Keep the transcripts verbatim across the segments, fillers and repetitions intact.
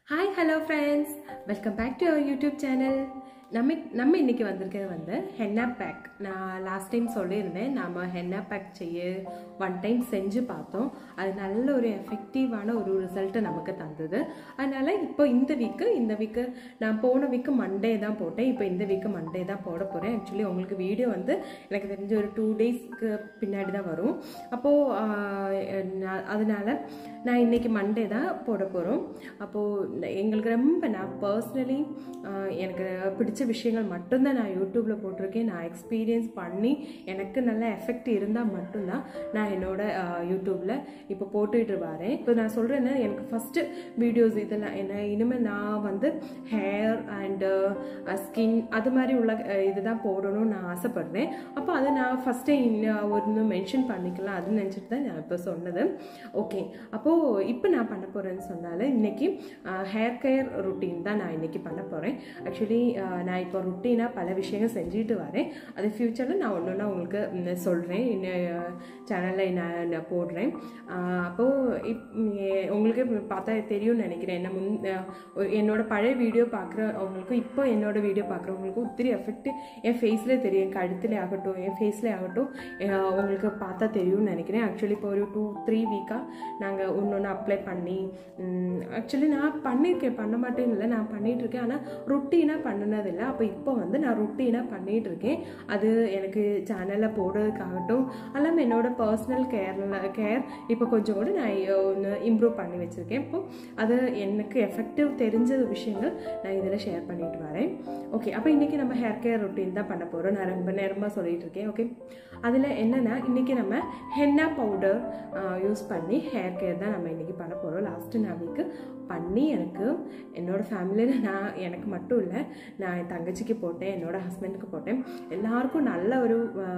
Hi, hello friends. Welcome back to our YouTube channel. நம்ம நம்ம இன்னைக்கு வந்திருக்கிறது வந்து ஹென்னா பேக். நான் லாஸ்ட் டைம் சொல்லியிருந்தேன் நாம ஹென்னா பேக் செய்ய ஒன் டைம் செஞ்சு பார்த்தோம். அது நல்ல ஒரு எஃபெக்டிவான ஒரு ரிசல்ட் நமக்கு தந்தது. அதனால இப்போ இந்த வீக்கு இந்த வீக்கு நான் போன வீக்கு மண்டே தான் போட்டேன். இப்போ இந்த வீக்கு மண்டே தான் போட போறேன். ஆக்சுவலி உங்களுக்கு வீடியோ வந்து எனக்கு தெரிஞ்ச ஒரு டூ டேஸ்க்கு பின்னாடி தான் வரும். அப்போ அதனால நான் இன்னைக்கு மண்டே தான் போட போறோம். அப்போ எங்களுக்கு ரொம்ப நான் பர்சனலி எனக்கு பிடிச்ச விஷயங்கள் மட்டும்தான் நான் யூடியூப்ல போட்டிருக்கேன். நான் எக்ஸ்பீரியன்ஸ் பண்ணி எனக்கு நல்ல எஃபெக்ட் இருந்தால் மட்டும்தான் நான் என்னோட யூடியூப்ல இப்போ போட்டுட்டு வரேன். இப்போ நான் சொல்றேன்னா எனக்கு ஃபர்ஸ்ட் வீடியோஸ் இதெல்லாம் என்ன இனிமேல் நான் வந்து ஹேர் அண்ட் ஸ்கின் அது மாதிரி உள்ள இதுதான் போடணும்னு நான் ஆசைப்படுறேன். அப்போ அதை நான் ஃபர்ஸ்டே ஒன்று மென்ஷன் பண்ணிக்கலாம் அதுன்னு நினச்சிட்டு தான் நான் இப்போ சொன்னது. ஓகே, அப்போ இப்போ நான் பண்ண போறேன்னு சொன்னால இன்னைக்கு ஹேர் கேர் ரொட்டீன் தான் நான் இன்னைக்கு பண்ண போறேன். ஆக்சுவலி நான் இப்போ ருட்டீனாக பல விஷயங்கள் செஞ்சுட்டு வரேன். அது ஃப்யூச்சரில் நான் ஒன்று ஒன்றா உங்களுக்கு சொல்கிறேன், இன்னும் சேனலில் நான் போடுறேன். அப்போது இப் உங்களுக்கு பார்த்தா தெரியும்னு நினைக்கிறேன். என்ன முன் என்னோட பழைய வீடியோ பார்க்குறவங்களுக்கும் இப்போ என்னோட வீடியோ பார்க்குறவங்களுக்கும் ஒத்திரி எஃபெக்ட் என் ஃபேஸ்லேயே தெரியும். கழுத்துல ஆகட்டும் என் ஃபேஸ்லேயே ஆகட்டும் உங்களுக்கு பார்த்தா தெரியும்னு நினைக்கிறேன். ஆக்சுவலி இப்போ ஒரு டூ த்ரீ வீக்காக நாங்கள் ஒன்று ஒன்று அப்ளை பண்ணி ஆக்சுவலி நான் பண்ணியிருக்கேன், பண்ண மாட்டேன்னு இல்லை, நான் பண்ணிகிட்டு இருக்கேன். ஆனால் ருட்டீனாக பண்ணினதில்லை. அப்போ இப்போ வந்து நான் ருட்டீனாக பண்ணிகிட்டு இருக்கேன். அது எனக்கு சேனலில் போடுறதுக்காகட்டும் எல்லாமே என்னோட பர்சனல் கேரில் கேர் இப்போ கொஞ்சம் கூட நான் ஒன்று இம்ப்ரூவ் பண்ணி வச்சுருக்கேன். இப்போ அது எனக்கு எஃபெக்டிவ் தெரிஞ்ச விஷயங்கள் நான் இதில் ஷேர் பண்ணிட்டு வரேன். ஓகே, அப்போ இன்றைக்கி நம்ம ஹேர் கேர் ரொட்டீன் தான் பண்ண போகிறோம். நான் ரொம்ப நேரமாக சொல்லிகிட்டு இருக்கேன். ஓகே, அதில் என்னென்னா இன்றைக்கி நம்ம ஹென்னா பவுடர் யூஸ் பண்ணி ஹேர் கேர் தான் நம்ம இன்றைக்கி பண்ண போகிறோம். லாஸ்ட்டு நான் வீக்கு பண்ணி எனக்கு என்னோடய ஃபேமிலியில் நான் எனக்கு மட்டும் இல்லை, நான் என் தங்கச்சிக்கு போட்டேன், என்னோடய ஹஸ்பண்டுக்கு போட்டேன். எல்லாருக்கும் நல்ல ஒரு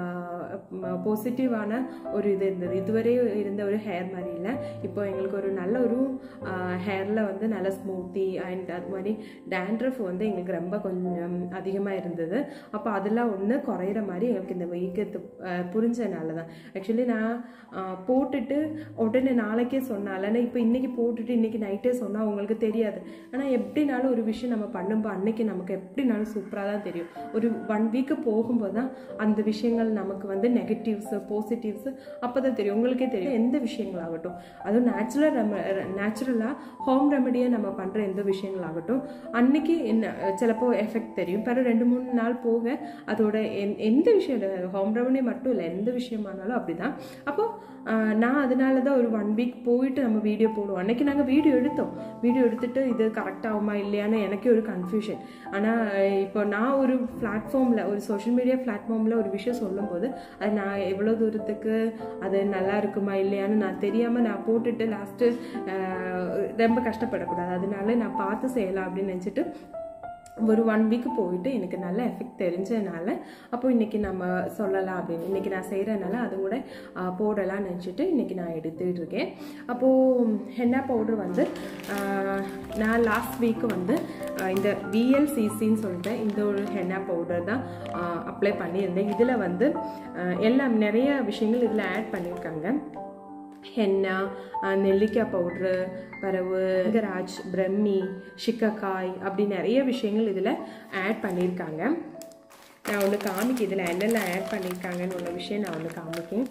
பாசிட்டிவான ஒரு இது இருந்தது. இதுவரை இருந்த ஒரு ஹேர் மாதிரி இல்லை, இப்போ எங்களுக்கு ஒரு நல்ல ஒரு ஹேரில் வந்து நல்ல ஸ்மூத்தி அண்ட் அது மாதிரி டேண்ட்ரஃப் வந்து எங்களுக்கு ரொம்ப கொஞ்சம் அதிகமாக இருந்தது. அப்போ அதெல்லாம் ஒன்று குறையிற மாதிரி எங்களுக்கு இந்த வீக்கு புரிஞ்சனால தான். ஆக்சுவலி நான் போட்டுட்டு உடனே நாளைக்கே சொன்னால இப்போ இன்றைக்கி போட்டுட்டு இன்றைக்கி நைட்டே சொன்னால் உங்களுக்கு தெரியாது. ஆனால் எப்படினாலும் ஒரு விஷயம் நம்ம பண்ணும்போது அன்னைக்கு நமக்கு எப்படினாலும் சூப்பராக தான் தெரியும். ஒரு ஒன் வீக்கு போகும்போது தான் அந்த விஷயங்கள் நமக்கு வந்து நெகட்டிவ்ஸு பாசிட்டிவ்ஸு அப்போ தான் தெரியும். உங்களுக்கே தெரியும் எந்த விஷயங்கள் ஆகட்டும், அதுவும் நேச்சுரல் ரெம நேச்சுரலாக ஹோம் ரெமடியாக நம்ம பண்ணுற எந்த விஷயங்கள் ஆகட்டும் அன்னைக்கு என்ன சிலப்போ எஃபெக்ட் தெரியும். பிறகு ரெண்டு மூணு நாள் போக அதோட எந் எந்த விஷயம் ஹோம் ரெமடி மட்டும் இல்லை எந்த விஷயமானாலும் அப்படி தான். அப்போது நான் அதனால தான் ஒரு ஒன் வீக் போயிட்டு நம்ம வீடியோ போடுவோம். அன்றைக்கி நாங்கள் வீடியோ எடுத்தோம். வீடியோ எடுத்துட்டு இது கரெக்டாகுமா இல்லையான்னு எனக்கே ஒரு கன்ஃபியூஷன். ஆனால் இப்போ நான் ஒரு பிளாட்ஃபார்மில் ஒரு சோஷியல் மீடியா பிளாட்ஃபார்மில் ஒரு விஷயம் சொல்லும்போது அது நான் எவ்வளோ தூரத்துக்கு அது நல்லா இருக்குமா இல்லையான்னு நான் தெரியாமல் நான் போட்டுட்டு லாஸ்ட்டு ரொம்ப கஷ்டப்படக்கூடாது. அதனால நான் பார்த்து செய்யலாம் அப்படின்னு நினச்சிட்டு ஒரு ஒன் வீக்கு போயிட்டு எனக்கு நல்ல எஃபெக்ட் தெரிஞ்சதுனால அப்போ இன்றைக்கி நம்ம சொல்லலாம் அப்படின்னு இன்றைக்கி நான் செய்கிறதுனால அது கூட போடலாம்னு நினச்சிட்டு இன்றைக்கி நான் எடுத்துகிட்டு இருக்கேன். அப்போது ஹென்னா பவுடர் வந்து நான் லாஸ்ட் வீக்கு வந்து இந்த விஎல்சிசின்னு சொல்லிட்டு இந்த ஒரு ஹென்னா பவுடர் தான் அப்ளை பண்ணியிருந்தேன். இதில் வந்து எல்லாம் நிறைய விஷயங்கள் இதில் ஆட் பண்ணியிருக்காங்க. ஹென்னா, நெல்லிக்காய் பவுட்ரு, பிறகு கராஜ், பிரம்மி, சிக்கக்காய் அப்படி நிறைய விஷயங்கள் இதில் ஆட் பண்ணியிருக்காங்க. நான் ஒன்று காமிக்க இதில் என்னெல்லாம் ஆட் பண்ணியிருக்காங்கன்னு உள்ள விஷயம் நான் ஒன்று காமிக்கேன்.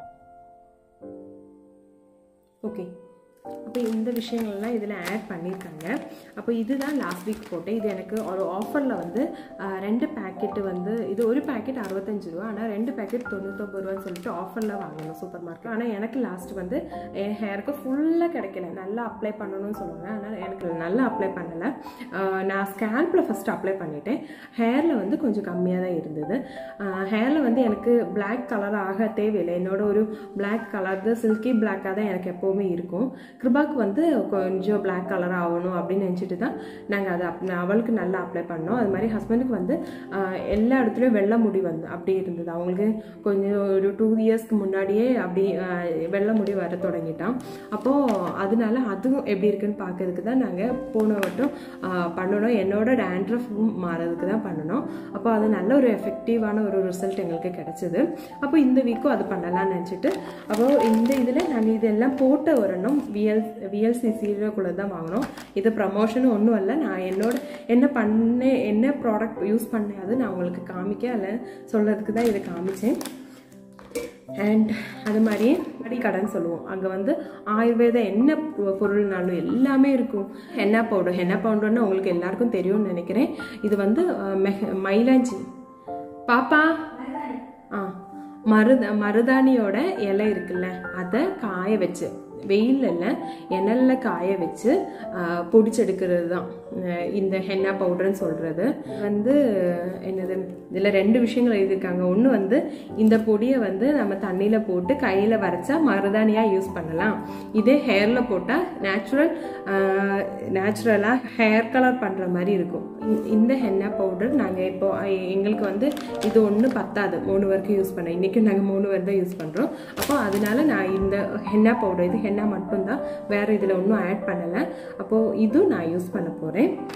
ஓகே, அப்போ இந்த விஷயங்கள்லாம் இதில் ஆட் பண்ணியிருக்காங்க. அப்போ இதுதான் லாஸ்ட் வீக் போட்டேன். இது எனக்கு ஒரு ஆஃபரில் வந்து ரெண்டு பேக்கெட்டு வந்து இது ஒரு பேக்கெட் அறுபத்தஞ்சு ரூபா, ஆனால் ரெண்டு பேக்கெட் தொண்ணூத்தொம்பது ரூபான்னு சொல்லிட்டு ஆஃபரில் வாங்கணும் சூப்பர் மார்க்கெட். ஆனால் எனக்கு லாஸ்ட் வந்து என் ஹேருக்கு ஃபுல்லாக கிடைக்கல. நல்லா அப்ளை பண்ணணும்னு சொல்லுவாங்க, ஆனால் எனக்கு நல்லா அப்ளை பண்ணலை. நான் ஸ்கேல்பில் ஃபஸ்ட்டு அப்ளை பண்ணிட்டேன். ஹேரில் வந்து கொஞ்சம் கம்மியாக தான் இருந்தது. ஹேரில் வந்து எனக்கு பிளாக் கலர் ஆக தேவையில்லை. என்னோட ஒரு பிளாக் கலர் தான் சில்கி பிளாக்காக தான் எனக்கு எப்போவுமே இருக்கும். கிருபாக்கு வந்து கொஞ்சம் பிளாக் கலர் ஆகணும் அப்படின்னு நினச்சிட்டு தான் நாங்கள் அதை அப் அவளுக்கு நல்லா அப்ளை பண்ணோம். அது மாதிரி ஹஸ்பண்டுக்கு வந்து எல்லா இடத்துலையும் வெள்ளை முடி வந்து அப்படி இருந்தது. அவங்களுக்கு கொஞ்சம் ஒரு டூ இயர்ஸ்க்கு முன்னாடியே அப்படி வெள்ளை முடி வர தொடங்கிட்டான். அப்போது அதனால அதுவும் எப்படி இருக்குன்னு பார்க்கறதுக்கு தான் நாங்கள் போன வட்டம் பண்ணணும். என்னோட டேண்ட்ரஃப் மாறதுக்கு தான் பண்ணணும். அப்போ அது நல்ல ஒரு எஃபெக்டிவான ஒரு ரிசல்ட் எங்களுக்கு கிடைச்சிது. அப்போ இந்த வீக்கும் அது பண்ணலாம்னு நினச்சிட்டு அப்போது இந்த இதில் நான் இதெல்லாம் போட்ட வரணும் விஎல் விஎல்சிசிக்குள்ளே தான் வாங்கினோம். இது ப்ரமோஷனும் ஒன்றும் இல்லை. நான் என்னோட என்ன பண்ணேன், என்ன ப்ராடக்ட் யூஸ் பண்ணேன் அது நான் உங்களுக்கு காமிக்க அதில் சொல்கிறதுக்கு தான் இதை காமிச்சேன். அண்ட் அது மாதிரியே மடிக்கடைன்னு சொல்லுவோம். அங்கே வந்து ஆயுர்வேத என்ன பொருள்னாலும் எல்லாமே இருக்கும். ஹென்னா பவுடர் ஹென்னா பவுடர்னு உங்களுக்கு எல்லாருக்கும் தெரியும்னு நினைக்கிறேன். இது வந்து மயிலாஞ்சி பாப்பா ஆ மருத மருதாணியோட இலை இருக்குல்ல, அதை காய வச்சு வெயிலில் எண்ணெயில் காய வச்சு பொடிச்செடுக்கிறது தான் இந்த ஹென்னா பவுடர்னு சொல்கிறது. வந்து என்னது, இதில் ரெண்டு விஷயங்கள் எழுதியிருக்காங்க. ஒன்று வந்து இந்த பொடியை வந்து நம்ம தண்ணியில் போட்டு கையில் வரைச்சா மருதாணியாக யூஸ் பண்ணலாம். இதே ஹேரில் போட்டால் நேச்சுரல் நேச்சுரலாக ஹேர் கலர் பண்ணுற மாதிரி இருக்கும். இந்த ஹென்னா பவுடர் நாங்கள் இப்போ எங்களுக்கு வந்து இது ஒன்று பத்தாது, மூணு வரைக்கும் யூஸ் பண்ணோம். இன்றைக்கி நாங்கள் மூணு வரை தான் யூஸ் பண்ணுறோம். அப்போ அதனால நான் இந்த ஹென்னா பவுடர், இது ஹென்னா மட்டும்தான், வேறு இதில் ஒன்றும் ஆட் பண்ணலை. அப்போது இதுவும் நான் யூஸ் பண்ண போகிறேன்.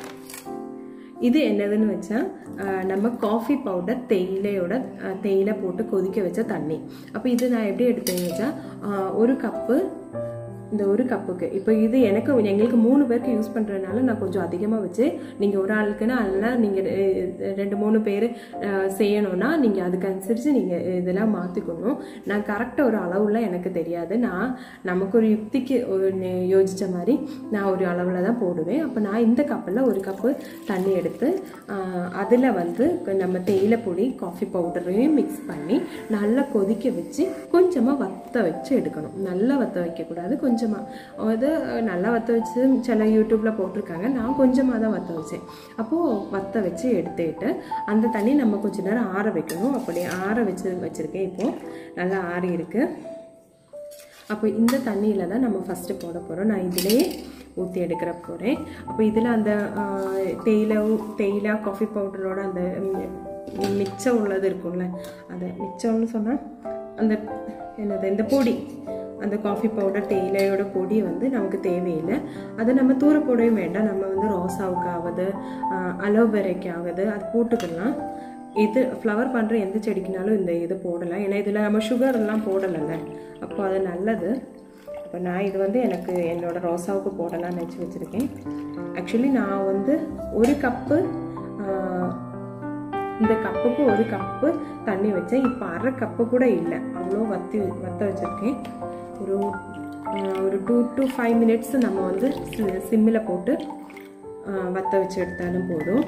இது என்னதுன்னு வச்சா நம்ம காஃபி பவுடர் தேயிலையோட தேயிலை போட்டு கொதிக்க வச்ச தண்ணி. அப்போ இது நான் எப்படி எடுத்தேன்னு வச்சா ஒரு கப்பு, இந்த ஒரு கப்புக்கு இப்போ இது எனக்கு எங்களுக்கு மூணு பேருக்கு யூஸ் பண்ணுறதுனால நான் கொஞ்சம் அதிகமாக வச்சு, நீங்கள் ஒரு ஆளுக்குன்னா அதெல்லாம் நீங்கள் ரெண்டு மூணு பேர் செய்யணும்னா நீங்கள் அதுக்கு அனுசரித்து நீங்கள் இதெல்லாம் மாற்றிக்கணும். நான் கரெக்டாக ஒரு அளவுலாம் எனக்கு தெரியாது. நான் நமக்கு ஒரு யுக்திக்கு ஒரு யோசித்த மாதிரி நான் ஒரு அளவில் தான் போடுவேன். அப்போ நான் இந்த கப்பில் ஒரு கப்பு தண்ணி எடுத்து அதில் வந்து நம்ம தேயிலை பொடி காஃபி பவுடரையும் மிக்ஸ் பண்ணி நல்லா கொதிக்க வச்சு கொஞ்சமாக வத்த வச்சு எடுக்கணும். நல்லா வத்த வைக்கக்கூடாது, கொஞ்சம் கொஞ்சமாக அது நல்லா வற்ற வச்சு சில யூடியூப்பில் போட்டிருக்காங்க. நான் கொஞ்சமாக தான் வற்ற வச்சேன். அப்போது வற்ற வச்சு எடுத்துக்கிட்டு அந்த தண்ணி நம்ம கொஞ்சம் நேரம் ஆற வைக்கணும். அப்படி ஆற வச்சு வச்சுருக்கேன். இப்போது நல்லா ஆறி இருக்குது. அப்போ இந்த தண்ணியில் தான் நம்ம ஃபஸ்ட்டு போட போகிறோம். நான் இதிலேயே ஊற்றி எடுக்கிற போகிறேன். அப்போ இதில் அந்த தேயிலை தேயிலை காஃபி பவுடரோட அந்த மிச்சம் உள்ளது இருக்கும்ல, அதை மிச்சம்னு சொன்னால் அந்த என்னது இந்த பொடி, அந்த காஃபி பவுடர் தேயிலையோட பொடி வந்து நமக்கு தேவையில்லை. அதை நம்ம தூர போடவே வேண்டாம். நம்ம வந்து ரோசாவுக்காவது அலோவேரைக்காவது அது போட்டுக்கலாம். இது ஃப்ளவர் பண்ணுற எந்த செடிக்குனாலும் இந்த இது போடலாம். ஏன்னா இதில் நம்ம சுகர்லாம் போடலைல்ல, அப்போ அது நல்லது. இப்போ நான் இது வந்து எனக்கு என்னோடய ரோசாவுக்கு போடலாம்னு நினச்சி வச்சுருக்கேன். ஆக்சுவலி நான் வந்து ஒரு கப்பு இந்த கப்புக்கு ஒரு கப்பு தண்ணி வச்சேன். இப்போ அரை கப்பு கூட இல்லை, அவ்வளோ வத்தி வற்ற வச்சுருக்கேன். ஒரு ஒரு டூ டு ஃபைவ் மினிட்ஸ் நம்ம வந்து சிம்மில் போட்டு வற்ற வச்சு எடுத்தாலும் போதும்.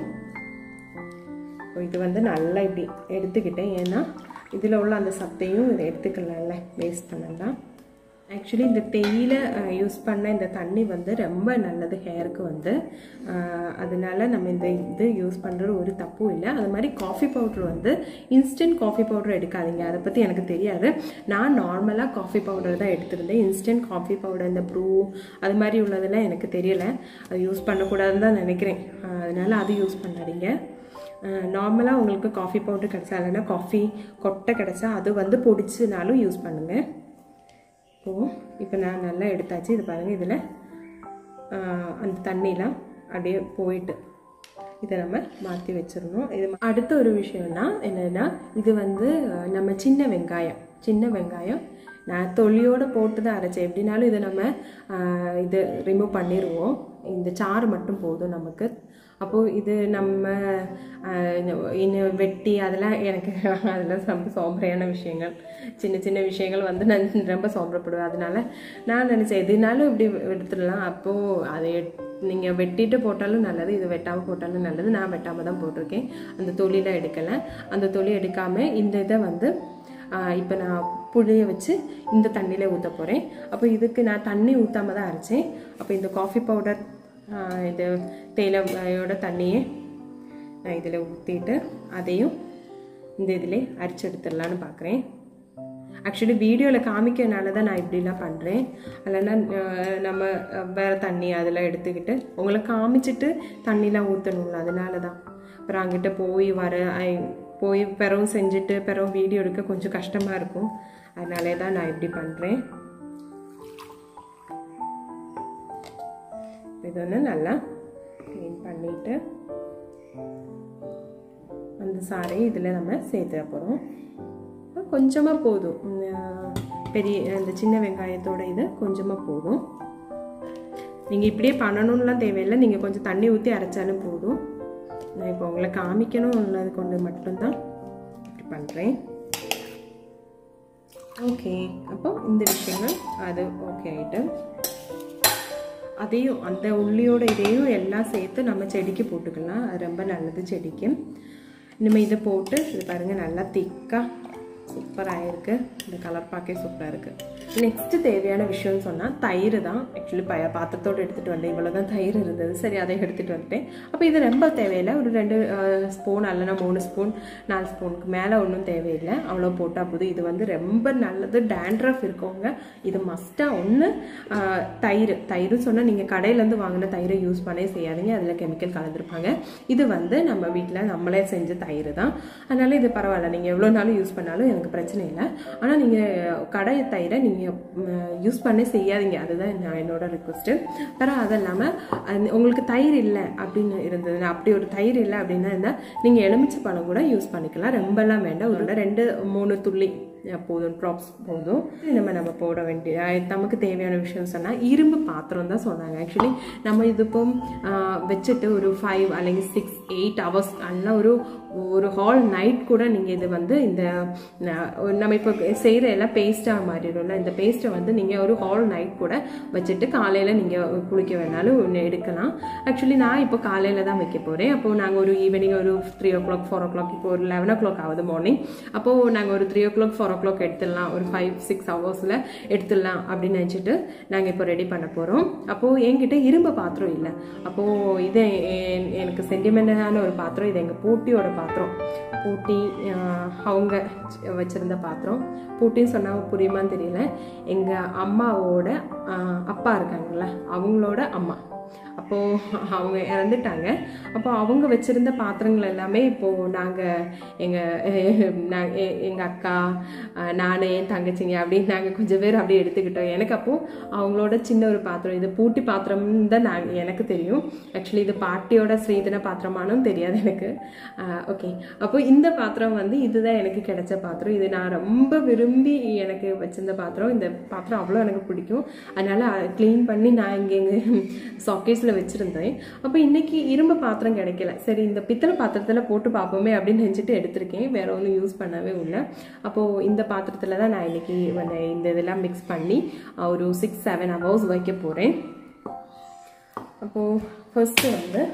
இது வந்து நல்லா இப்படி எடுத்துக்கிட்டேன். ஏன்னா இதில் உள்ள அந்த சத்தையும் இதை எடுத்துக்கலாம்ல, வேஸ்ட் பண்ணலாம். ஆக்சுவலி இந்த தேயிலை யூஸ் பண்ண இந்த தண்ணி வந்து ரொம்ப நல்லது ஹேருக்கு வந்து. அதனால நம்ம இந்த இது யூஸ் பண்ணுறது ஒரு தப்பும் இல்லை. அது மாதிரி காஃபி பவுட்ரு வந்து இன்ஸ்டன்ட் காஃபி பவுடர் எடுக்காதீங்க. அதை பற்றி எனக்கு தெரியாது. நான் நார்மலாக காஃபி பவுடர் தான் எடுத்துருந்தேன். இன்ஸ்டன்ட் காஃபி பவுடர் இந்த ப்ரூ அது மாதிரி உள்ளதெல்லாம் எனக்கு தெரியலை. அது யூஸ் பண்ணக்கூடாதுன்னு தான் நினைக்கிறேன். அதனால் அது யூஸ் பண்ணாதீங்க. நார்மலாக உங்களுக்கு காஃபி பவுடர் கிடச்சா, இல்லைன்னா காஃபி கொட்டை கிடச்சா அது வந்து பொடிச்சுனாலும் யூஸ் பண்ணுங்கள். இப்போது இப்போ நான் நல்லா எடுத்தாச்சு. இது பாருங்கள், இதில் அந்த தண்ணிலாம் அப்படியே போயிட்டு இதை நம்ம மாற்றி வச்சிடணும். இது அடுத்த ஒரு விஷயம்னா என்னென்னா, இது வந்து நம்ம சின்ன வெங்காயம் சின்ன வெங்காயம் நான் தொலியோடு போட்டு தான் அரைச்சேன். எப்படினாலும் இதை நம்ம இது ரிமூவ் பண்ணிடுவோம். இந்த சாறு மட்டும் போதும் நமக்கு. அப்போது இது நம்ம இன்னும் வெட்டி அதெல்லாம் எனக்கு அதெல்லாம் ரொம்ப சோம்பரையான விஷயங்கள், சின்ன சின்ன விஷயங்கள் வந்து நான் ரொம்ப சோம்பரப்படுவேன். அதனால நான் நினச்சேன் எதுனாலும் இப்படி எடுத்துடலாம். அப்போது அதை நீங்கள் வெட்டிட்டு போட்டாலும் நல்லது, இது வெட்டாமல் போட்டாலும் நல்லது. நான் வெட்டாமல் தான் போட்டிருக்கேன். அந்த தொலியெலாம் எடுக்கலை. அந்த தொலி எடுக்காமல் இந்த இதை வந்து இப்போ நான் புளிய வச்சு இந்த தண்ணியில் ஊற்ற போகிறேன். அப்போ இதுக்கு நான் தண்ணி ஊற்றாமல் தான் அரைச்சேன். அப்போ இந்த காஃபி பவுடர் இது தேயிலையோட தண்ணியை நான் இதில் ஊற்றிட்டு அதையும் இந்த இதில் அரைச்சி எடுத்துடலான்னு பார்க்குறேன். ஆக்சுவலி வீடியோவில் காமிக்கிறதுனால தான் நான் இப்படிலாம் பண்ணுறேன். இல்லைன்னா நம்ம வேறு தண்ணி அதெல்லாம் எடுத்துக்கிட்டு உங்களை காமிச்சிட்டு தண்ணிலாம் ஊற்றணும்ல, அதனால தான். அப்புறம் அங்கிட்ட போய் வர போய் பிறவும் செஞ்சுட்டு பிறவும் வீடியோ எடுக்க கொஞ்சம் கஷ்டமாக இருக்கும். அதனாலே தான் நான் இப்படி பண்ணுறேன். இது ஒன்று நல்லா க்ளீன் பண்ணிவிட்டு அந்த சாரையை இதில் நம்ம சேர்த்துட போகிறோம். கொஞ்சமாக போதும், பெரிய அந்த சின்ன வெங்காயத்தோட இது கொஞ்சமாக போதும். நீங்கள் இப்படியே பண்ணணும்லாம் தேவையில்லை, நீங்கள் கொஞ்சம் தண்ணி ஊற்றி அரைச்சாலும் போதும். நான் இப்போ உங்களை காமிக்கணும் உள்ளது கொண்டு மட்டும்தான் இப்படி பண்ணுறேன். ஓகே, அப்போ இந்த விஷயங்கள் அது ஓகே ஆகிட்டு அதையும் அந்த உள்ளியோட இதையும் எல்லாம் சேர்த்து நம்ம செடிக்கு போட்டுக்கலாம். அது ரொம்ப நல்லது செடிக்கு. இனிமேல் இதை போட்டு இது பாருங்கள் நல்லா திக்காக சூப்பராக இருக்குது. இந்த கலர் பார்க்கவே சூப்பராக இருக்குது. நெக்ஸ்ட்டு தேவையான விஷயம்னு சொன்னால் தயிர் தான். ஆக்சுவலி ப பாத்திரத்தோடு எடுத்துகிட்டு வந்தேன். இவ்வளோ தான் தயிர் இருந்தது. சரி, அதை எடுத்துகிட்டு வந்துட்டேன். அப்போ இது ரொம்ப தேவையில்லை. ஒரு ரெண்டு ஸ்பூன் அல்லனா மூணு ஸ்பூன் நாலு ஸ்பூனுக்கு மேலே ஒன்றும் தேவையில்லை. அவ்வளோ போட்டால் போதும். இது வந்து ரொம்ப நல்லது. டேண்ட்ரஃப் இருக்கவங்க இது மஸ்ட்டாக ஒன்று தயிர் தயிர்னு சொன்னால் நீங்கள் கடையிலேருந்து வாங்கின தயிரை யூஸ் பண்ணே செய்யாதீங்க. அதில் கெமிக்கல் கலந்துருப்பாங்க. இது வந்து நம்ம வீட்டில் நம்மளே செஞ்ச தயிர் தான். அதனால் இது பரவாயில்ல. நீங்கள் எவ்வளோ நாளும் யூஸ் பண்ணாலும் எனக்கு பிரச்சனை இல்லை. ஆனால் நீங்கள் கடை தயிரை நீங்கள் யூஸ் பண்ணே செய்யாதீங்க. அதுதான் நான் என்னோட ரிக்வெஸ்ட்டு. அப்புறம் அது இல்லாமல் உங்களுக்கு தயிர் இல்லை அப்படின்னு இருந்ததுன்னா, அப்படி ஒரு தயிர் இல்லை அப்படின்னா இருந்தால் நீங்கள் எலுமிச்சை பழம் கூட யூஸ் பண்ணிக்கலாம். ரொம்பலாம் வேண்டாம். ஒரு ரெண்டு மூணு துள்ளி போதும், ட்ராப்ஸ் போதும். நம்ம நம்ம போட வேண்டிய நமக்கு தேவையான விஷயம் சொன்னால் இரும்பு பாத்திரம் தான் சொன்னாங்க. ஆக்சுவலி நம்ம இது இப்போ வச்சுட்டு ஒரு ஃபைவ் அல்லது சிக்ஸ் எயிட் ஹவர்ஸ் அல்ல ஒரு ஒரு ஹால் நைட் கூட நீங்கள் இது வந்து இந்த நம்ம இப்போ செய்கிற எல்லாம் பேஸ்ட்டாக மாறிடும்ல, இந்த பேஸ்ட்டை வந்து நீங்கள் ஒரு ஹால் நைட் கூட வச்சுட்டு காலையில் நீங்கள் குளிக்க வேணாலும் ஒன்று எடுக்கலாம். ஆக்சுவலி நான் இப்போ காலையில் தான் வைக்க போகிறேன். அப்போது நாங்கள் ஒரு ஈவினிங் ஒரு three o'clock four o'clock இப்போ ஒரு லெவன் ஓ கிளாக் ஆகுது மார்னிங். அப்போது நாங்கள் ஒரு three o'clock four o'clock எடுத்துடலாம், ஒரு ஃபைவ் சிக்ஸ் ஹவர்ஸில் எடுத்துடலாம் அப்படின்னு நினச்சிட்டு நாங்கள் இப்போ ரெடி பண்ண போகிறோம். அப்போது என்கிட்ட இரும்பு பாத்திரம் இல்லை. அப்போது இது எனக்கு சென்டிமெண்டான ஒரு பாத்திரம். இது எங்கள் பூட்டியோட பாத்திரம். பூட்டி அவங்க வச்சுருந்த பாத்திரம். பூட்டின்னு சொன்னால் புரியுமான்னு தெரியல. எங்கள் அம்மாவோட அப்பா இருக்காங்கல்ல, அவங்களோட அம்மா. அப்போது அவங்க இறந்துட்டாங்க. அப்போ அவங்க வச்சுருந்த பாத்திரங்கள் எல்லாமே இப்போது நாங்கள் எங்கள் நாங்கள் எங்கள் அக்கா நான் என் தங்கச்சிங்க அப்படின்னு நாங்கள் கொஞ்சம் பேர் அப்படியே எடுத்துக்கிட்டோம். எனக்கு அப்போது அவங்களோட சின்ன ஒரு பாத்திரம், இது பூட்டி பாத்திரம்னு தான் நாங்கள் எனக்கு தெரியும். ஆக்சுவலி இது பாட்டியோட ஸ்ரீதன பாத்திரமானும் தெரியாது எனக்கு. ஓகே, அப்போது இந்த பாத்திரம் வந்து இதுதான் எனக்கு கிடைச்ச பாத்திரம். இது நான் ரொம்ப விரும்பி எனக்கு வச்சிருந்த பாத்திரம். இந்த பாத்திரம் அவ்வளோ எனக்கு பிடிக்கும். அதனால் க்ளீன் பண்ணி நான் இங்கே எங்கள் சாக்கேஸில் வச்சுருந்தேன். அப்போ இன்றைக்கி இரும்பு பாத்திரம் கிடைக்கல. சரி, இந்த பித்தளை பாத்திரத்தில் போட்டு பார்ப்போமே அப்படின்னு நினச்சிட்டு எடுத்திருக்கேன். வேறு ஒன்றும் யூஸ் பண்ணவே இல்லை. அப்போது இந்த பாத்திரத்தில் தான் நான் இன்றைக்கி இந்த இதெல்லாம் மிக்ஸ் பண்ணி ஒரு சிக்ஸ் செவன் ஹவர்ஸ் வைக்க போகிறேன். அப்போது ஃபர்ஸ்ட்டு வந்து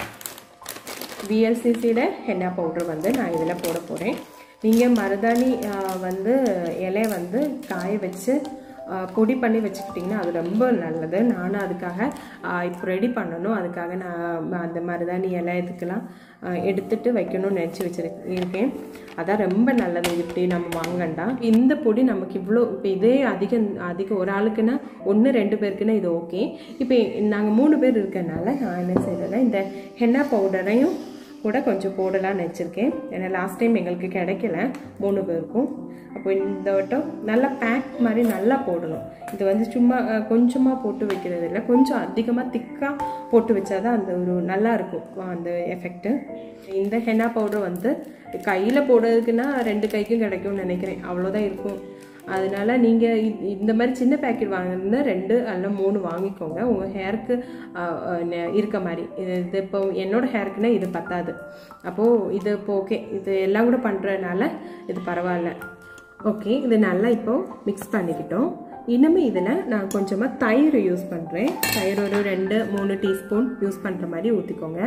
விஎல்சிசியோட ஹென்னா பவுடர் வந்து நான் இதில் போட போகிறேன். நீங்கள் மருதாணி வந்து இலையை வந்து காய வச்சு பொடி பண்ணி வச்சுக்கிட்டிங்கன்னா அது ரொம்ப நல்லது. நானும் அதுக்காக இப்போ ரெடி பண்ணணும். அதுக்காக நான் அந்த மருதாணி இலை இதுக்கெல்லாம் எடுத்துட்டு வைக்கணும்னு நினச்சி வச்சுருக்கேன். அதான் ரொம்ப நல்லது. இப்படி நம்ம வாங்கண்டா. இந்த பொடி நமக்கு இவ்வளோ இப்போ இதே அதிக அதிக ஒரு ஆளுக்குன்னா ஒன்று ரெண்டு பேருக்குன்னா இது ஓகே. இப்போ நாங்கள் மூணு பேர் இருக்கனால நான் என்ன செய்கிறேன்னா இந்த ஹென்னா பவுடரையும் கூட கொஞ்சம் போடலாம்னு நினச்சிருக்கேன். ஏன்னா லாஸ்ட் டைம் எங்களுக்கு கிடைக்கல மூணு பேருக்கும். அப்போ இந்த வட்டம் நல்லா பேக் மாதிரி நல்லா போடணும். இது வந்து சும்மா கொஞ்சமாக போட்டு வைக்கிறது இல்லை, கொஞ்சம் அதிகமாக திக்காக போட்டு வச்சாதான் அந்த ஒரு நல்லா இருக்கும் அந்த எஃபெக்ட்டு. இந்த ஹென்னா பவுடர் வந்து கையில் போடுறதுக்குன்னா ரெண்டு கைக்கும் கிடைக்கும்னு நினைக்கிறேன். அவ்வளோதான் இருக்கும். அதனால நீங்கள் இந்த மாதிரி சின்ன பேக்கெட் வாங்கினா ரெண்டு அல்ல மூணு வாங்கிக்கோங்க உங்கள் ஹேருக்கு இருக்க மாதிரி. இது இப்போ என்னோடய ஹேருக்குன்னா இது பத்தாது. அப்போது இது இப்போ ஓகே, இது எல்லாம் கூட பண்ணுறதுனால இது பரவாயில்ல. ஓகே, இது நல்லா இப்போது மிக்ஸ் பண்ணிக்கிட்டோம். இனிமேல் இதில் நான் கொஞ்சமாக தயிர் யூஸ் பண்ணுறேன். தயிர் ஒரு ரெண்டு மூணு டீஸ்பூன் யூஸ் பண்ணுற மாதிரி ஊற்றிக்கோங்க.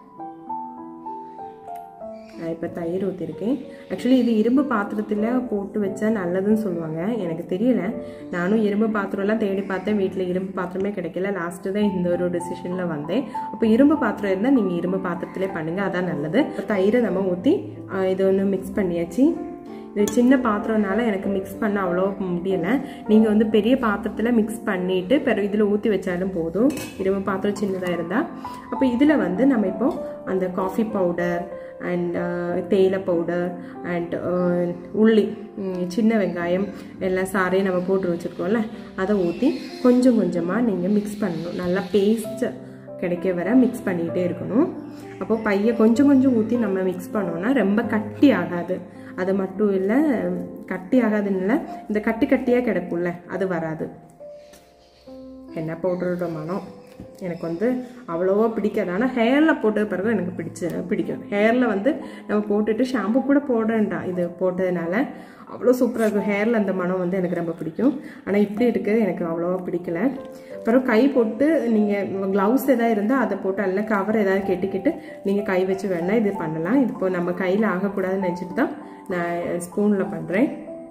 நான் இப்போ தயிர் ஊற்றிருக்கேன். ஆக்சுவலி இது இரும்பு பாத்திரத்தில் போட்டு வச்சா நல்லதுன்னு சொல்லுவாங்க. எனக்கு தெரியல. நானும் இரும்பு பாத்திரம்லாம் தேடி பார்த்தேன். வீட்டில் இரும்பு பாத்திரமே கிடைக்கல. லாஸ்ட்டு தான் இந்த ஒரு டெசிஷனில் வந்தேன். அப்போ இரும்பு பாத்திரம் இருந்தால் நீங்கள் இரும்பு பாத்திரத்திலே பண்ணுங்கள், அதான் நல்லது. தயிரை நம்ம ஊற்றி இது ஒன்று மிக்ஸ் பண்ணியாச்சு. இது சின்ன பாத்திரம்னால எனக்கு மிக்ஸ் பண்ண அவ்வளோ முடியலை. நீங்கள் வந்து பெரிய பாத்திரத்தில் மிக்ஸ் பண்ணிவிட்டு பிறகு இதில் ஊற்றி வச்சாலும் போதும், இரும்பு பாத்திரம் சின்னதாக இருந்தால். அப்போ இதில் வந்து நம்ம இப்போ அந்த காஃபி பவுடர் அண்ட் தேயிலை பவுடர் அண்ட் உள்ளி சின்ன வெங்காயம் எல்லாம் சாரையும் நம்ம போட்டு வச்சுருக்கோம்ல, அதை ஊற்றி கொஞ்சம் கொஞ்சமாக நீங்கள் மிக்ஸ் பண்ணணும். நல்லா பேஸ்ட் கிடைக்க வர மிக்ஸ் பண்ணிகிட்டே இருக்கணும். அப்போது பையை கொஞ்சம் கொஞ்சம் ஊற்றி நம்ம மிக்ஸ் பண்ணோன்னா ரொம்ப கட்டி ஆகாது. அது மட்டும் இல்லை, கட்டி ஆகாதுன்னு இல்லை, இந்த கட்டி கட்டியாக கிடக்கும்ல அது வராது. ஹென்னா பவுடரோட மனம் எனக்கு வந்து அவ்வளோவா பிடிக்காது. ஆனால் ஹேரில் போட்ட பிறகு எனக்கு பிடிச்ச பிடிக்கும். ஹேரில் வந்து நம்ம போட்டுட்டு ஷாம்பு கூட போடண்டாம். இது போட்டதுனால அவ்வளோ சூப்பராக இருக்கும். ஹேரில் அந்த மனம் வந்து எனக்கு ரொம்ப பிடிக்கும். ஆனால் இப்படி இருக்கிறது எனக்கு அவ்வளோவா பிடிக்கல. அப்புறம் கை போட்டு நீங்கள் க்ளவுஸ் எதாவது இருந்தால் அதை போட்டு அல்ல கவர் எதாவது கெட்டிக்கிட்டு நீங்கள் கை வச்சு வேணால் இது பண்ணலாம். இது இப்போ நம்ம கையில் ஆகக்கூடாதுன்னு நினச்சிட்டு தான் நான் ஸ்பூனில் பண்ணுறேன்.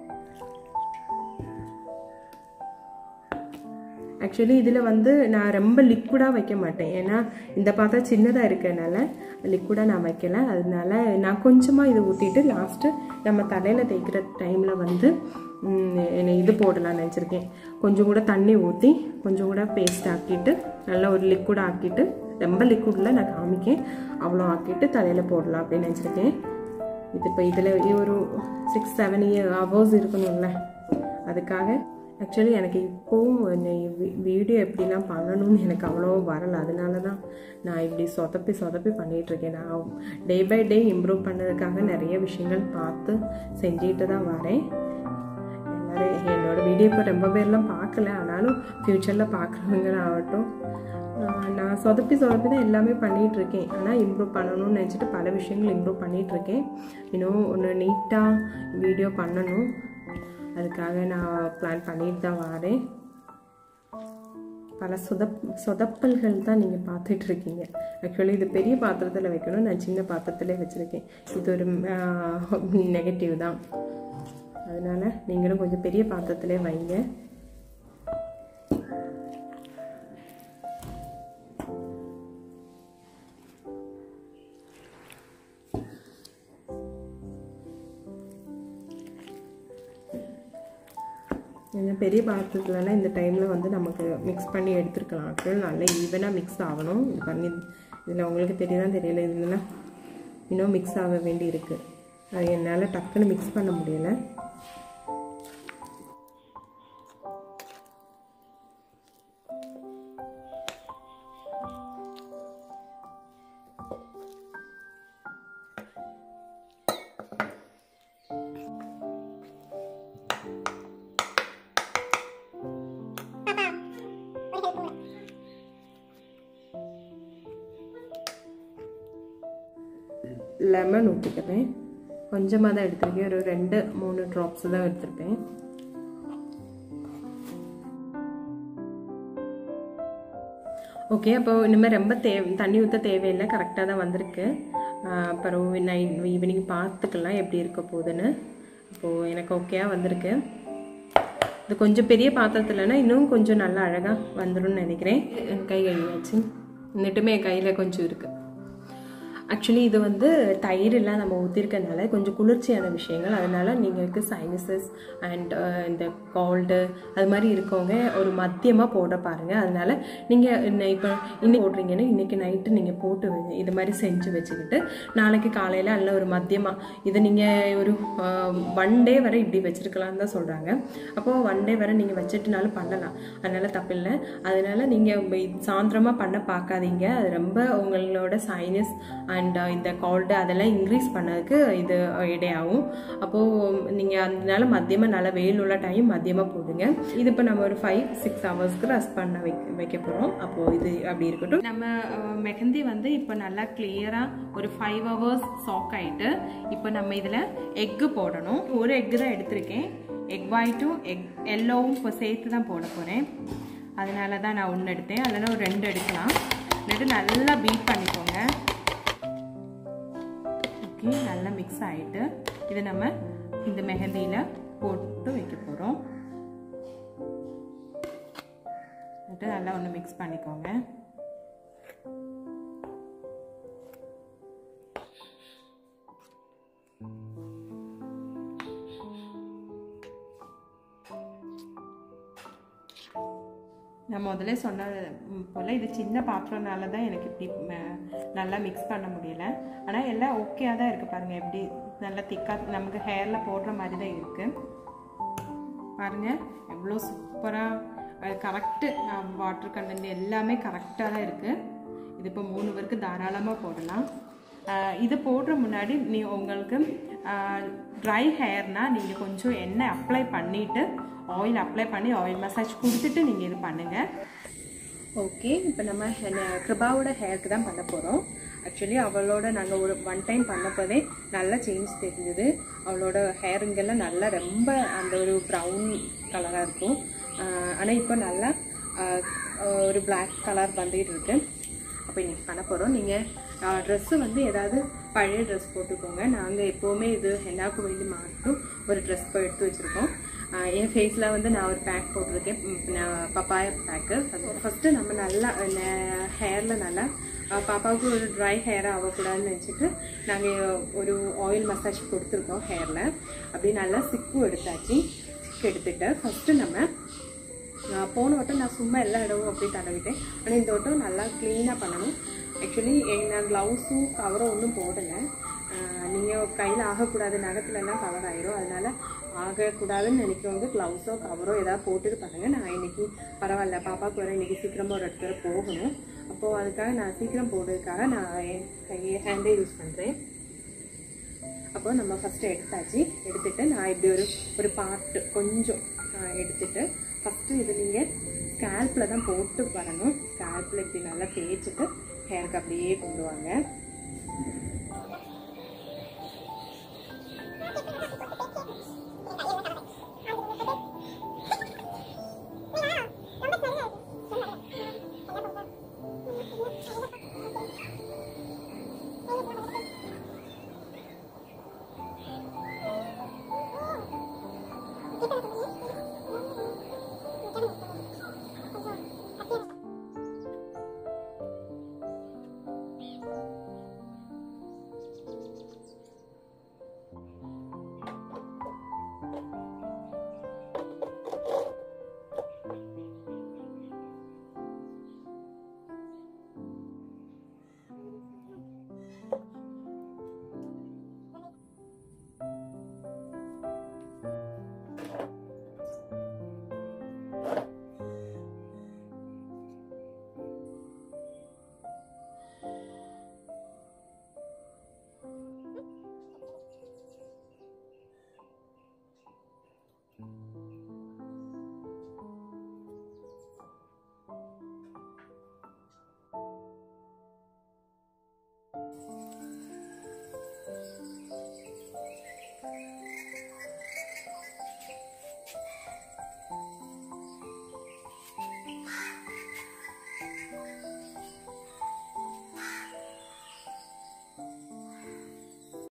ஆக்சுவலி இதில் வந்து நான் ரொம்ப லிக்விடாக வைக்க மாட்டேன். ஏன்னா இந்த பாத்திரம் சின்னதாக இருக்கிறதுனால லிக்விடாக நான் வைக்கல. அதனால நான் கொஞ்சமாக இது ஊற்றிட்டு லாஸ்ட்டு நம்ம தலையில் தேய்க்கிற டைமில் வந்து இது போடலாம்னு நினச்சிருக்கேன். கொஞ்சம் கூட தண்ணி ஊற்றி கொஞ்சம் கூட பேஸ்ட் ஆக்கிட்டு நல்லா ஒரு லிக்விட் ஆக்கிட்டு, ரொம்ப லிக்விடில் நான் காமிக்கேன், அவ்வளோ ஆக்கிட்டு தலையில் போடலாம் அப்படின்னு நினச்சிருக்கேன். இது இப்போ இதில் ஒரு சிக்ஸ் செவன் இயர் ஹவர்ஸ் இருக்கணும்ல, அதுக்காக. ஆக்சுவலி எனக்கு இப்போவும் வீடியோ எப்படிலாம் பண்ணணும்னு எனக்கு அவ்வளோவா வரலை. அதனால தான் நான் இப்படி சொதப்பி சொதப்பி பண்ணிகிட்ருக்கேன். நான் டே பை டே இம்ப்ரூவ் பண்ணதுக்காக நிறைய விஷயங்கள் பார்த்து செஞ்சுட்டு தான் வரேன். எல்லோரும் என்னோடய வீடியோ இப்போ ரொம்ப பேர்லாம் பார்க்கல, ஆனாலும் ஃப்யூச்சரில் பார்க்குறவங்க ஆகட்டும். நான் சொதப்பி சொதப்பி தான் எல்லாமே பண்ணிகிட்ருக்கேன். ஆனால் இம்ப்ரூவ் பண்ணணும்னு நினச்சிட்டு பல விஷயங்கள் இம்ப்ரூவ் பண்ணிகிட்ருக்கேன். இன்னும் ஒன்று நீட்டாக வீடியோ பண்ணணும், அதுக்காக நான் பிளான் பண்ணிட்டு தான் வரேன். பல சொதப் சொதப்பல்கள் தான் நீங்கள் பார்த்துட்ருக்கீங்க. ஆக்சுவலி இது பெரிய பாத்திரத்தில் வைக்கணும், நான் சின்ன பாத்திரத்தில் வச்சுருக்கேன். இது ஒரு நெகட்டிவ் தான். அதனால் நீங்களும் கொஞ்சம் பெரிய பாத்திரத்திலே வைங்க. பெரிய பாத்திரத்துலனா இந்த டைமில் வந்து நமக்கு மிக்ஸ் பண்ணி எடுத்துருக்கலாம். ஆக்சுவலி நல்லா ஈவனாக மிக்ஸ் ஆகணும். இது பண்ணி இதில் உங்களுக்கு தெரியதான் தெரியல, இதெல்லாம் இன்னும் மிக்ஸ் ஆக வேண்டி இருக்குது. அது என்னால் டக்குன்னு மிக்ஸ் பண்ண முடியலை. லெமன் ஊற்றிக்கிறேன். கொஞ்சமாக தான் எடுத்துருக்கேன், ஒரு ரெண்டு மூணு ட்ராப்ஸ் தான் எடுத்துருப்பேன். ஓகே, அப்போ இனிமேல் ரொம்ப தேவை தண்ணி ஊற்ற தேவையில்லை, கரெக்டாக தான் வந்திருக்கு. அப்புறம் நைட் ஈவினிங் பார்த்துக்கலாம் எப்படி இருக்க போகுதுன்னு. அப்போது எனக்கு ஓகேயாக வந்திருக்கு. இது கொஞ்சம் பெரிய பாத்திரத்துலனா இன்னும் கொஞ்சம் நல்லா அழகாக வந்துடும் நினைக்கிறேன். கை கழுவியாச்சு, இன்னட்டுமே என் கையில் கொஞ்சம் இருக்குது. ஆக்சுவலி இது வந்து தயிரெல்லாம் நம்ம ஊற்றிருக்கனால கொஞ்சம் குளிர்ச்சியான விஷயங்கள். அதனால் நீங்களுக்கு சைனஸஸ் அண்ட் இந்த கோல்டு அது மாதிரி இருக்கவங்க ஒரு மத்தியமாக போட பாருங்கள். அதனால் நீங்கள் இப்போ இன்னைக்கு போடுறீங்கன்னா இன்றைக்கி நைட்டு நீங்கள் போட்டு இது மாதிரி செஞ்சு வச்சுக்கிட்டு நாளைக்கு காலையில் அல்ல ஒரு மத்தியமாக இதை நீங்கள் ஒரு ஒன் டே வரை இப்படி வச்சுருக்கலான்னு தான் சொல்கிறாங்க. அப்போது ஒன் டே வரை நீங்கள் வச்சுட்டுனாலும் பண்ணலாம், அதனால் தப்பில்லை. அதனால் நீங்கள் சாயந்தரமாக பண்ண பார்க்காதீங்க. அது ரொம்ப உங்களோட சைனஸ் அண்ட் இந்த கோல்டு அதெல்லாம் இன்க்ரீஸ் பண்ணதுக்கு இது இடையாகும். அப்போது நீங்கள் அதனால மத்தியமாக நல்லா வெயில் உள்ள டைம் மத்தியமாக போடுங்க. இது இப்போ நம்ம ஒரு ஃபைவ் சிக்ஸ் ஹவர்ஸ்க்கு ரெஸ்ட் பண்ண வைக்க வைக்க போகிறோம். அப்போது இது அப்படி இருக்கட்டும். நம்ம மெஹந்தி வந்து இப்போ நல்லா கிளியராக ஒரு ஃபைவ் ஹவர்ஸ் சாக் ஆகிட்டு இப்போ நம்ம இதில் எக்கு போடணும். ஒரு எக்கு தான் எடுத்திருக்கேன். எக் ஒயிட்டும் எக் எல்லோவும் இப்போ சேர்த்து தான் போட போகிறேன். அதனால தான் நான் ஒன்று எடுத்தேன், அதனால் ஒரு ரெண்டு எடுக்கலாம். ரெண்டு நல்லா பீட் பண்ணிக்கோங்க. ஓகே, நல்லா மிக்ஸ் ஆகிட்டு இதை நம்ம இந்த மெஹந்தியில் போட்டு வைக்க போகிறோம். நல்லா ஒன்று மிக்ஸ் பண்ணிக்கோங்க. நான் முதல்ல சொன்னது போல் இது சின்ன பாத்திரனால தான் எனக்கு இப்படி நல்லா மிக்ஸ் பண்ண முடியல. ஆனால் எல்லாம் ஓகேயாக தான் இருக்குது. பாருங்கள் எப்படி நல்லா திக்காக நமக்கு ஹேரில் போடுற மாதிரி தான் இருக்குது. பாருங்கள் எவ்வளோ சூப்பராக கரெக்டு வாட்டர் கண்டென்ட் எல்லாமே கரெக்டாக தான் இருக்குது. இது இப்போ மூணு பேருக்கு தாராளமாக போடலாம். இது போடுற முன்னாடி நீ உங்களுக்கு ட்ரை ஹேர்னால் நீங்கள் கொஞ்சம் எண்ணெய் அப்ளை பண்ணிவிட்டு ஆயில் அப்ளை பண்ணி ஆயில் மசாஜ் கொடுத்துட்டு நீங்கள் இது பண்ணுங்கள். ஓகே, இப்போ நம்ம கிருபாவோட ஹேருக்கு தான் பண்ண போகிறோம். ஆக்சுவலி அவளோட நாங்கள் ஒரு ஒன் டைம் பண்ணப்போதே நல்லா சேஞ்ச் தெரிஞ்சது. அவளோட ஹேருங்கெல்லாம் நல்லா ரொம்ப அந்த ஒரு ப்ரௌன் கலராக இருக்கும். ஆனால் இப்போ நல்லா ஒரு பிளாக் கலர் வந்துகிட்டு இருக்கு. அப்போ இன்னைக்கு பண்ண போகிறோம். நீங்கள் ட்ரெஸ்ஸு வந்து ஏதாவது பழைய ட்ரெஸ் போட்டுக்கோங்க. நாங்கள் எப்போவுமே இது ஹென்னாவுக்கு வேண்டி மாட்டும் ஒரு ட்ரெஸ் இப்போ எடுத்து வச்சுருக்கோம். என் ஃபேஸில் வந்து நான் ஒரு பேக் போட்டிருக்கேன், நான் பப்பாயா பேக்கு. அது ஃபஸ்ட்டு நம்ம நல்லா ஹேரில் நல்லா பாப்பாவுக்கு ஒரு ட்ரை ஹேராக ஆகக்கூடாதுன்னு நினச்சிட்டு நாங்கள் ஒரு ஆயில் மசாஜ் கொடுத்துருக்கோம் ஹேரில். அப்படி நல்லா சிக்கு எடுத்தாச்சு. சிக்கு எடுத்துகிட்டு ஃபஸ்ட்டு நம்ம போன வட்டம் நான் சும்மா எல்லா இடமும் அப்படி தடவிட்டேன். ஆனால் இந்த வட்டம் நல்லா க்ளீனாக பண்ணணும். ஆக்சுவலி நான் க்ளவுஸும் கவரும் ஒன்றும் போடலை. நீங்கள் கையில் ஆகக்கூடாது, நகத்துலலாம் கவர் ஆயிரும். அதனால் ஆகக்கூடாதுன்னு நினைக்கிறவங்க க்ளவுஸோ கவரோ ஏதாவது போட்டுட்டு பண்ணுங்கள். நான் இன்றைக்கி பரவாயில்ல, பாப்பாவுக்கு வர இன்றைக்கி சீக்கிரமாக ஒரு இடத்துல போகணும். அப்போது அதுக்காக நான் சீக்கிரம் போடுறதுக்காக நான் என் கையை ஹேண்டே யூஸ் பண்ணுறேன். அப்போ நம்ம ஃபஸ்ட்டு எடுத்தாச்சு. எடுத்துகிட்டு நான் இப்படி ஒரு ஒரு பார்ட்டு கொஞ்சம் எடுத்துகிட்டு ஃபஸ்ட்டு இது நீங்கள் ஸ்கேல்பில் தான் போட்டு வரணும். ஸ்கேல்பில் இப்படி நல்லா தேய்ச்சிட்டு ஹேருக்கு அப்படியே கொண்டு வாங்க.